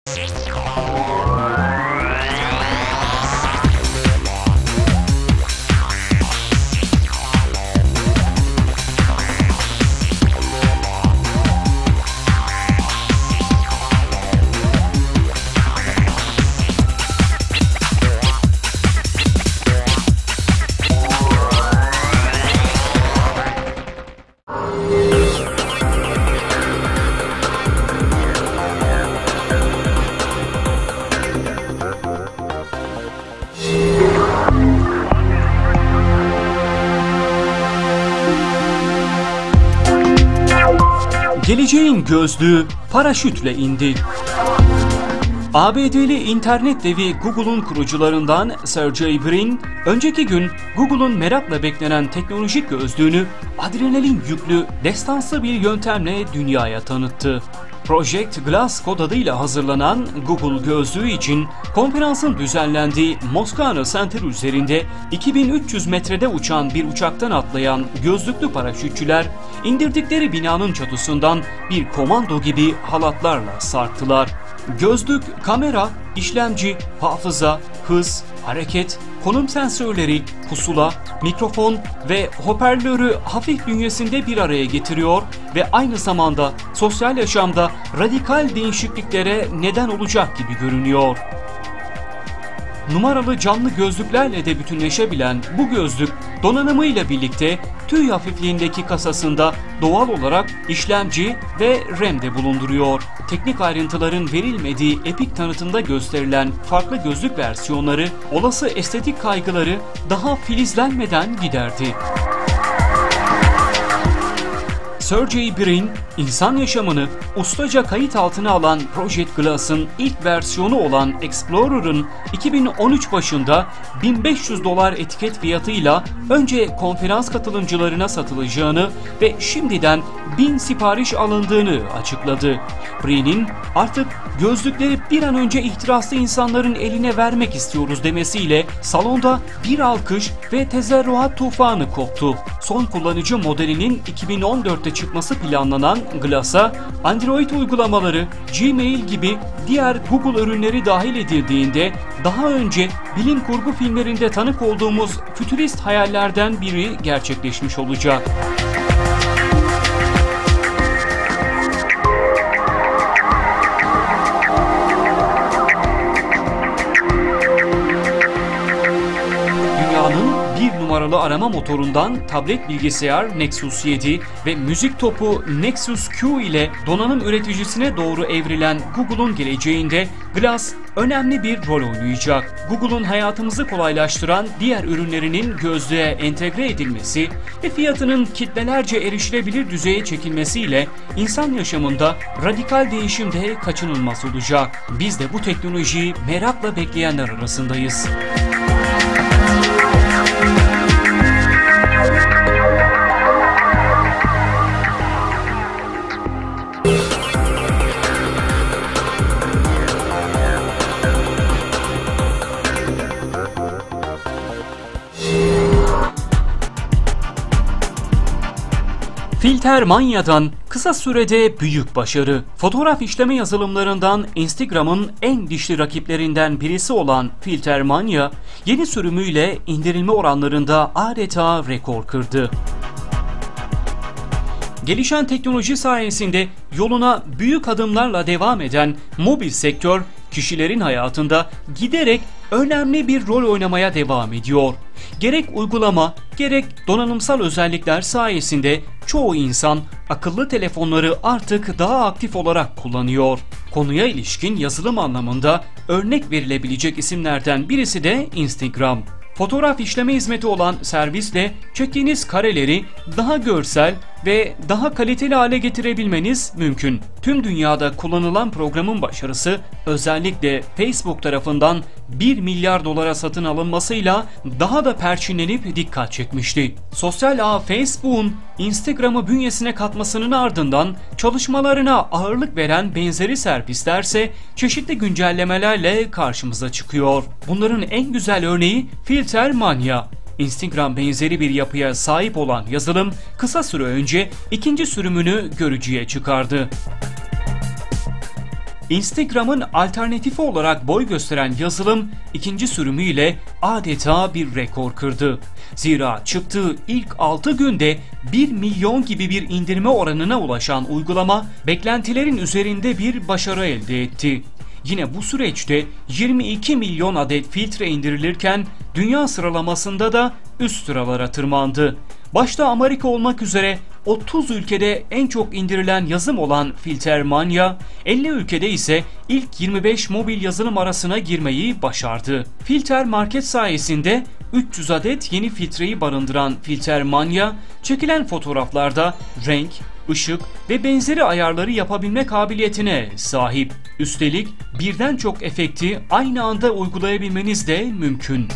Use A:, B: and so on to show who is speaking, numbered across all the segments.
A: Geleceğin gözlüğü paraşütle indi. ABD'li internet devi Google'un kurucularından Sergey Brin, önceki gün Google'un merakla beklenen teknolojik gözlüğünü adrenalin yüklü destansı bir yöntemle dünyaya tanıttı. Project Glass kod adıyla hazırlanan Google gözlüğü için konferansın düzenlendiği Moscone Center üzerinde 2300 metrede uçan bir uçaktan atlayan gözlüklü paraşütçüler indirdikleri binanın çatısından bir komando gibi halatlarla sarktılar. Gözlük, kamera, işlemci, hafıza, hız, hareket, konum sensörleri, pusula, mikrofon ve hoparlörü hafif bünyesinde bir araya getiriyor ve aynı zamanda sosyal yaşamda radikal değişikliklere neden olacak gibi görünüyor. Numaralı camlı gözlüklerle de bütünleşebilen bu gözlük donanımıyla birlikte tüy hafifliğindeki kasasında doğal olarak işlemci ve RAM de bulunduruyor. Teknik ayrıntıların verilmediği Epic tanıtımda gösterilen farklı gözlük versiyonları olası estetik kaygıları daha filizlenmeden giderdi. Sergey Brin, insan yaşamını ustaca kayıt altına alan Project Glass'ın ilk versiyonu olan Explorer'ın 2013 başında $1500 etiket fiyatıyla önce konferans katılımcılarına satılacağını ve şimdiden 1000 sipariş alındığını açıkladı. Brin'in artık gözlükleri bir an önce ihtiraslı insanların eline vermek istiyoruz demesiyle salonda bir alkış ve tezerruat tufanı koptu. Son kullanıcı modelinin 2014'te çıkması planlanan Glass'a Android uygulamaları, Gmail gibi diğer Google ürünleri dahil edildiğinde daha önce bilim kurgu filmlerinde tanık olduğumuz fütürist hayallerden biri gerçekleşmiş olacak. Numaralı arama motorundan tablet bilgisayar Nexus 7 ve müzik topu Nexus Q ile donanım üreticisine doğru evrilen Google'un geleceğinde Glass önemli bir rol oynayacak. Google'un hayatımızı kolaylaştıran diğer ürünlerinin gözlüğe entegre edilmesi ve fiyatının kitlelerce erişilebilir düzeye çekilmesiyle insan yaşamında radikal değişim de kaçınılmaz olacak. Biz de bu teknolojiyi merakla bekleyenler arasındayız. Filtermania'dan kısa sürede büyük başarı. Fotoğraf işleme yazılımlarından Instagram'ın en dişli rakiplerinden birisi olan Filtermania, yeni sürümüyle indirilme oranlarında adeta rekor kırdı. Gelişen teknoloji sayesinde yoluna büyük adımlarla devam eden mobil sektör, kişilerin hayatında giderek önemli bir rol oynamaya devam ediyor. Gerek uygulama, gerek donanımsal özellikler sayesinde çoğu insan akıllı telefonları artık daha aktif olarak kullanıyor. Konuya ilişkin yazılım anlamında örnek verilebilecek isimlerden birisi de Instagram. Fotoğraf işleme hizmeti olan servisle çektiğiniz kareleri daha görsel ve daha kaliteli hale getirebilmeniz mümkün. Tüm dünyada kullanılan programın başarısı özellikle Facebook tarafından 1 milyar dolara satın alınmasıyla daha da perçinlenip dikkat çekmişti. Sosyal ağ Facebook'un Instagram'ı bünyesine katmasının ardından çalışmalarına ağırlık veren benzeri servislerse çeşitli güncellemelerle karşımıza çıkıyor. Bunların en güzel örneği Filtermania. Instagram benzeri bir yapıya sahip olan yazılım kısa süre önce ikinci sürümünü görücüye çıkardı. Instagram'ın alternatifi olarak boy gösteren yazılım ikinci sürümüyle adeta bir rekor kırdı. Zira çıktığı ilk 6 günde 1 milyon gibi bir indirme oranına ulaşan uygulama beklentilerin üzerinde bir başarı elde etti. Yine bu süreçte 22 milyon adet filtre indirilirken dünya sıralamasında da üst sıralara tırmandı. Başta Amerika olmak üzere 30 ülkede en çok indirilen yazım olan Filtermania, 50 ülkede ise ilk 25 mobil yazılım arasına girmeyi başardı. Filter Market sayesinde 300 adet yeni filtreyi barındıran Filtermania, çekilen fotoğraflarda renk, ışık ve benzeri ayarları yapabilme kabiliyetine sahip. Üstelik birden çok efekti aynı anda uygulayabilmeniz de mümkün.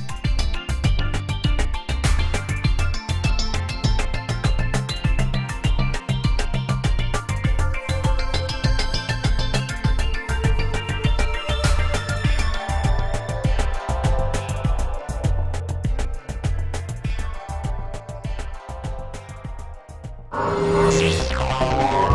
B: Música